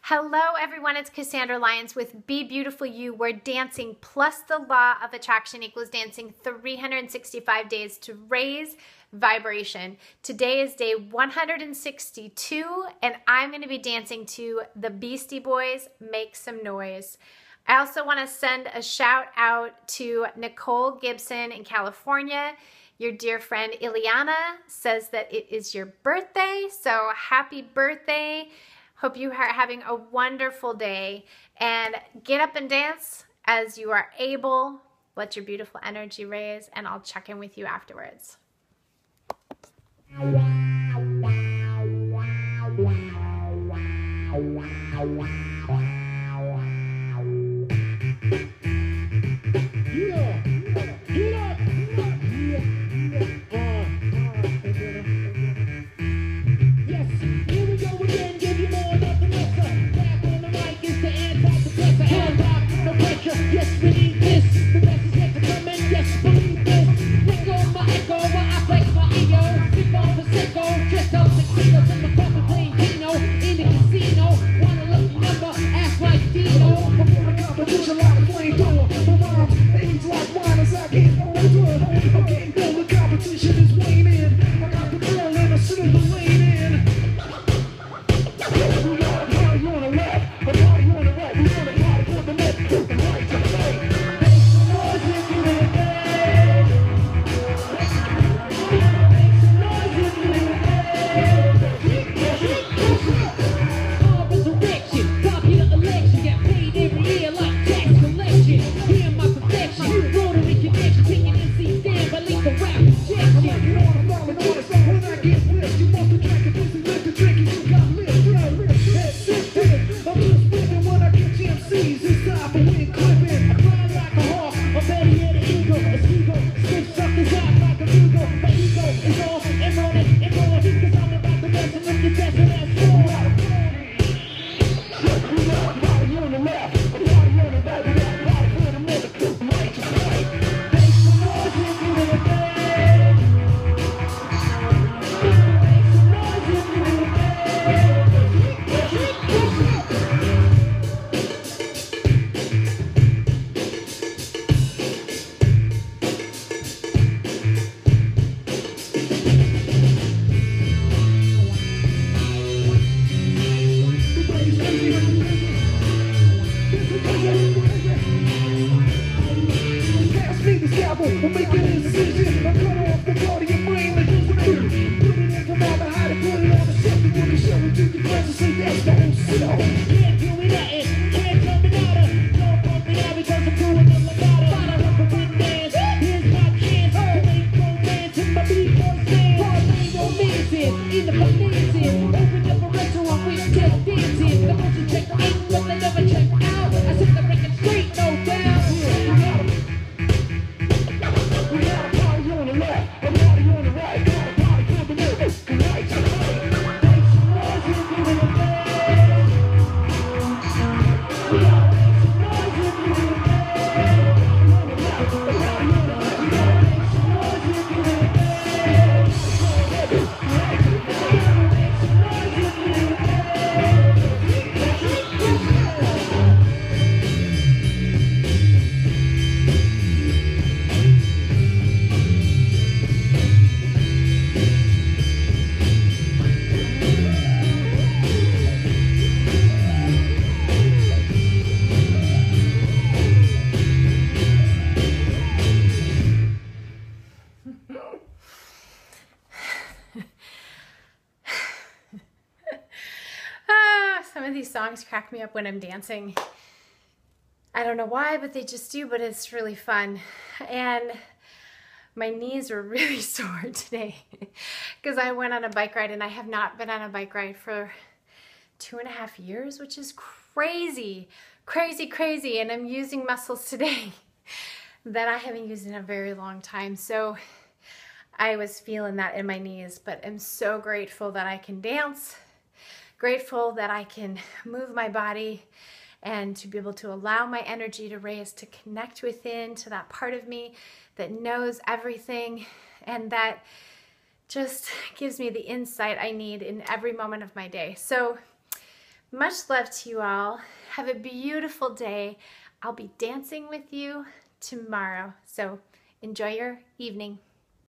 Hello everyone, it's Cassandra Lyons with Be Beautiful You, where dancing plus the law of attraction equals dancing 365 days to raise vibration. Today is day 162 and I'm going to be dancing to the Beastie Boys, Make Some Noise. I also want to send a shout out to Nicole Gibson in California. Your dear friend Ileana says that it is your birthday, so happy birthday. Hope you are having a wonderful day, and get up and dance as you are able. Let your beautiful energy raise, and I'll check in with you afterwards. Yes, we need this. The best is yet to come in. Yes, believe this. Let go my echo while I flex my ego. Sip on Prosecco, dressed up tuxedos in my coffee playing Keno in the casino. Want a lucky number? Ask like Dino. Before the competition, like a flamethrower. My rhymes age like wine as I get older. I'm getting older. Competition is waning. I got the girl and I sit in the lane in. We got a party on the left, a party on the right. We want a party on the left. We're making a decision. I'm cut off the body and brain like this. Put it in, come out behind it, put it on the shelf. We're gonna show it to the press and say that's the whole show. Can't do me nothing, can't tell me nada. Don't pump me out because I'm doing the legato. Bada up a big dance, here's my chance to make romance in my B-boy dance. Hard ain't no dancing, in the financing. Open up a restaurant with just dancing. The motion check in, but they never check out. I set the record straight, no doubt. Some of these songs crack me up when I'm dancing. I don't know why, but they just do, but it's really fun. And my knees were really sore today because I went on a bike ride, and I have not been on a bike ride for 2.5 years, which is crazy, crazy, crazy. And I'm using muscles today that I haven't used in a very long time. So I was feeling that in my knees, but I'm so grateful that I can dance. Grateful that I can move my body and to be able to allow my energy to raise, to connect within to that part of me that knows everything and that just gives me the insight I need in every moment of my day. So Much love to you all. Have a beautiful day. I'll be dancing with you tomorrow. So enjoy your evening.